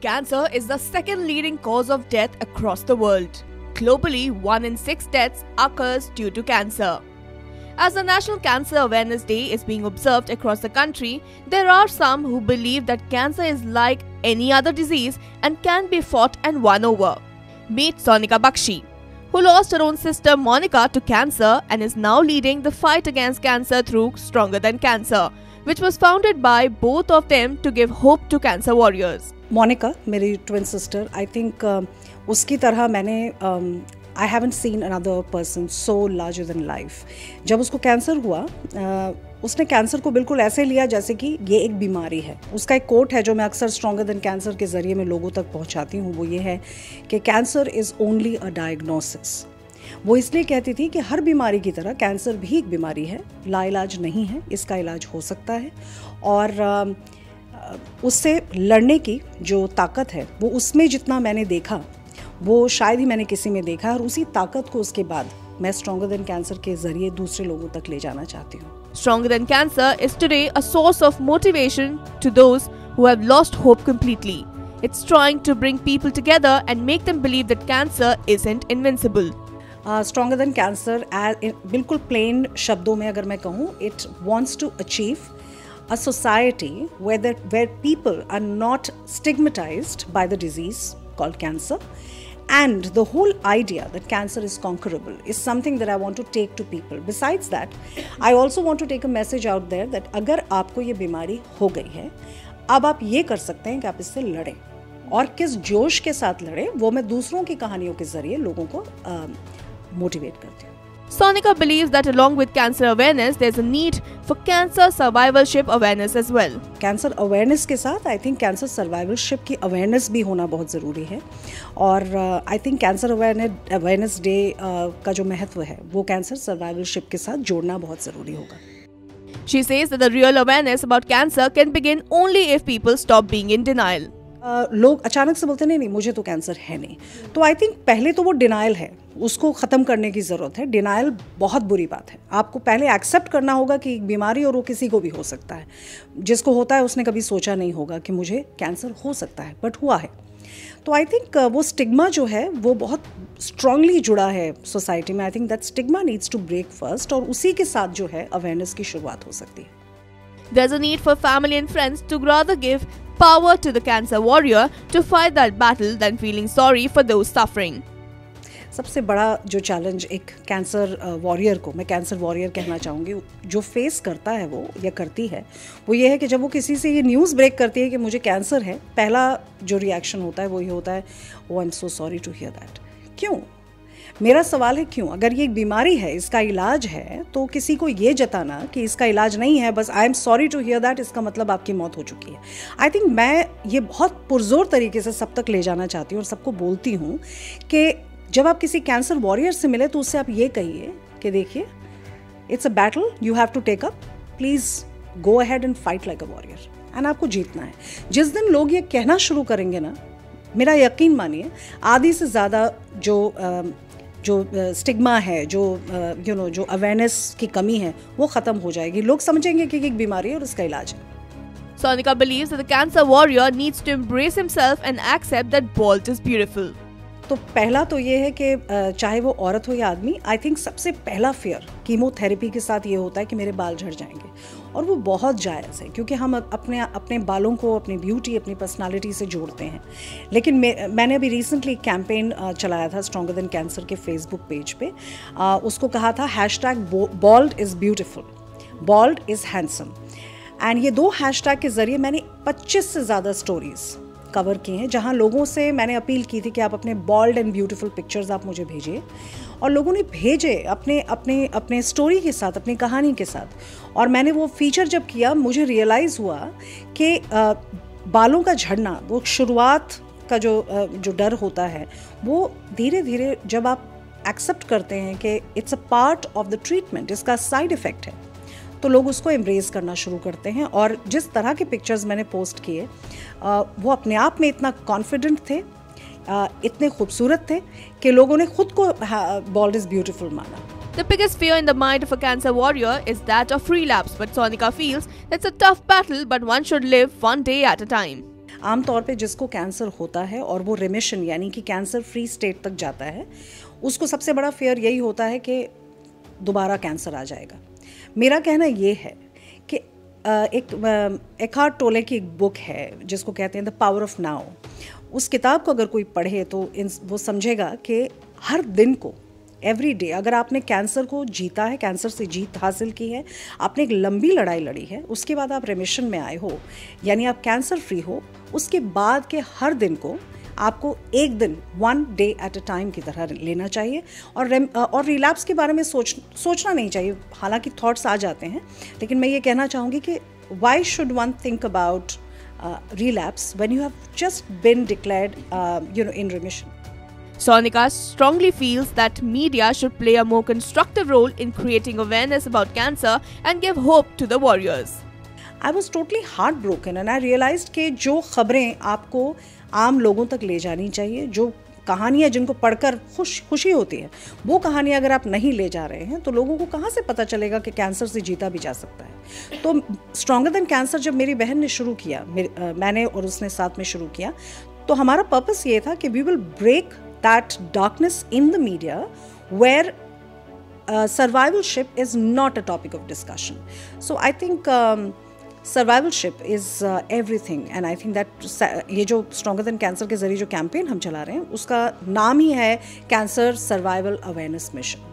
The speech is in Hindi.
Cancer is the second leading cause of death across the world. Globally, 1 in 6 deaths occurs due to cancer. As the National Cancer Awareness Day is being observed across the country, there are some who believe that cancer is like any other disease and can be fought and won over. Meet Sonika Bakshi, who lost her own sister Monica to cancer and is now leading the fight against cancer through Stronger Than Cancer, which was founded by both of them to give hope to cancer warriors. Monika मेरी ट्विन सिस्टर, आई थिंक उसकी तरह मैंने I haven't seen another person so larger than life. जब उसको कैंसर हुआ, उसने कैंसर को बिल्कुल ऐसे लिया जैसे कि ये एक बीमारी है. उसका एक कोट है जो मैं अक्सर स्ट्रॉन्गर देन कैंसर के ज़रिए मैं लोगों तक पहुंचाती हूँ. वो ये है कि cancer is only a diagnosis. वो इसलिए कहती थी कि हर बीमारी की तरह कैंसर भी एक बीमारी है, लाइलाज नहीं है, इसका इलाज हो सकता है. और उससे लड़ने की जो ताकत है वो उसमें जितना मैंने देखा वो शायद ही मैंने किसी में देखा. और उसी ताकत को उसके बाद मैं स्ट्रॉन्गर देन कैंसर के जरिए दूसरे लोगों तक ले जाना चाहती हूँ. Stronger Than Cancer is today a source of motivation to those who have lost hope completely. It's trying to bring people together and make them believe that cancer isn't invincible. Stronger than cancer बिल्कुल प्लेन शब्दों में अगर मैं कहूँ, it wants to achieve a society where people are not stigmatized by the disease called cancer, and the whole idea that cancer is conquerable is something that I want to take to people. Besides that, I also want to take a message out there that अगर आपको ये बीमारी हो गई है, अब आप ये कर सकते हैं कि आप इससे लड़ें. और किस जोश के साथ लड़ें वो मैं दूसरों की कहानियों के जरिए लोगों को मोटिवेट करती हूँ. Sonika believes that along with cancer awareness, there's a need for cancer survivorship awareness as well. Cancer awareness के साथ आई थिंक कैंसर सर्वाइवलशिप की अवेयरनेस भी होना बहुत ज़रूरी है. और I think cancer awareness day का जो महत्व है वो कैंसर सर्वाइवलशिप के साथ जोड़ना बहुत ज़रूरी होगा. She says that the real awareness about cancer can begin only if people stop being in denial. लोग अचानक से बोलते नहीं मुझे तो कैंसर है नहीं. तो आई थिंक पहले तो वो डिनाइल है, उसको ख़त्म करने की ज़रूरत है. डिनाइल बहुत बुरी बात है. आपको पहले एक्सेप्ट करना होगा कि एक बीमारी और वो किसी को भी हो सकता है. जिसको होता है उसने कभी सोचा नहीं होगा कि मुझे कैंसर हो सकता है, बट हुआ है. तो आई थिंक वो स्टिग्मा जो है वो बहुत स्ट्रांगली जुड़ा है सोसाइटी में. I think that stigma needs to break first, और उसी के साथ जो है अवेयरनेस की शुरुआत हो सकती है. There's a need for family and friends to rather give power to the cancer warrior to fight that battle than feeling sorry for those suffering. सबसे बड़ा जो चैलेंज एक कैंसर वॉरियर को, मैं कैंसर वॉरियर कहना चाहूँगी, जो फेस करता है वो या करती है, वो ये है कि जब वो किसी से ये न्यूज़ ब्रेक करती है कि मुझे कैंसर है, पहला जो रिएक्शन होता है वो ये होता है, oh I am so sorry to hear that. क्यों? मेरा सवाल है क्यों? अगर ये एक बीमारी है, इसका इलाज है, तो किसी को ये जताना कि इसका इलाज नहीं है, बस I am sorry to hear that, इसका मतलब आपकी मौत हो चुकी है. आई थिंक मैं ये बहुत पुरजोर तरीके से सब तक ले जाना चाहती हूँ और सबको बोलती हूँ कि जब आप किसी कैंसर वॉरियर से मिले तो उससे आप ये कहिए कि देखिए, it's a battle you have to take up, please go ahead and fight like a warrior, and आपको जीतना है. जिस दिन लोग ये कहना शुरू करेंगे ना, मेरा यकीन मानिए, आधी से ज़्यादा जो स्टिग्मा है, जो अवेयरनेस की कमी है, वो ख़त्म हो जाएगी. लोग समझेंगे कि एक बीमारी है और इसका इलाज है. Sonika believes that the cancer warrior needs to embrace himself and accept that bald is beautiful. तो पहला तो ये है कि चाहे वो औरत हो या आदमी, आई थिंक सबसे पहला फेयर कीमोथेरेपी के साथ ये होता है कि मेरे बाल झड़ जाएंगे. और वो बहुत जायज़ है क्योंकि हम अपने बालों को अपनी ब्यूटी, अपनी पर्सनालिटी से जोड़ते हैं. लेकिन मैंने अभी रिसेंटली कैंपेन चलाया था स्ट्रॉन्गर देन कैंसर के फेसबुक पेज पे. उसको कहा था #bold is beautiful, bold is handsome. And ये 2 हैशटैग के ज़रिए मैंने 25 से ज़्यादा स्टोरीज़ कवर किए हैं, जहां लोगों से मैंने अपील की थी कि आप अपने बॉल्ड एंड ब्यूटीफुल पिक्चर्स आप मुझे भेजिए. और लोगों ने भेजे अपने स्टोरी के साथ, अपनी कहानी के साथ. और मैंने वो फीचर जब किया, मुझे रियलाइज़ हुआ कि बालों का झड़ना, वो शुरुआत का जो डर होता है, वो धीरे धीरे जब आप एक्सेप्ट करते हैं कि it's a part of the treatment, इसका साइड इफ़ेक्ट है, तो लोग उसको एम्ब्रेस करना शुरू करते हैं. और जिस तरह के पिक्चर्स मैंने पोस्ट किए, वो अपने आप में इतना कॉन्फिडेंट थे, इतने खूबसूरत थे कि लोगों ने खुद को बॉल्ड इज़ ब्यूटीफुल माना. The biggest fear in the mind of a cancer warrior is that of relapse, but Sonika feels that's a tough battle, but one should live one day at a time. आमतौर पे जिसको कैंसर होता है और वो रिमिशन यानी कि कैंसर फ्री स्टेट तक जाता है, उसको सबसे बड़ा फेयर यही होता है कि दोबारा कैंसर आ जाएगा। मेरा कहना ये है कि एक एखार्ट टोले की एक बुक है जिसको कहते हैं द पावर ऑफ नाउ। उस किताब को अगर कोई पढ़े तो वो समझेगा कि हर दिन को, एवरी डे, अगर आपने कैंसर को जीता है, कैंसर से जीत हासिल की है, आपने एक लंबी लड़ाई लड़ी है, उसके बाद आप रिमिशन में आए हो, यानी आप कैंसर फ्री हो, उसके बाद के हर दिन को आपको एक दिन, one day at a time की तरह लेना चाहिए। और रिलैप्स के बारे में सोचना नहीं चाहिए। हालांकि थॉट्स आ जाते हैं, लेकिन मैं ये कहना चाहूँगी कि why should one think about relapse when you have just been declared in remission. Sonika strongly feels that media should play a more constructive role in creating awareness about cancer and give hope to the warriors. I was totally heartbroken and I realized कि जो खबरें आपको आम लोगों तक ले जानी चाहिए, जो कहानियाँ जिनको पढ़कर खुशी होती है, वो कहानियाँ अगर आप नहीं ले जा रहे हैं तो लोगों को कहाँ से पता चलेगा कि कैंसर से जीता भी जा सकता है। तो स्ट्रॉन्गर देन कैंसर जब मेरी बहन ने शुरू किया, मैंने और उसने साथ में शुरू किया, तो हमारा पर्पस ये था कि we will break that darkness in the media where survivalship is not a topic of discussion. So I think survivalship is everything and I think that ये जो स्ट्रॉन्गर देन कैंसर के ज़रिए जो कैंपेन हम चला रहे हैं उसका नाम ही है कैंसर सर्वाइवल अवेयरनेस मिशन।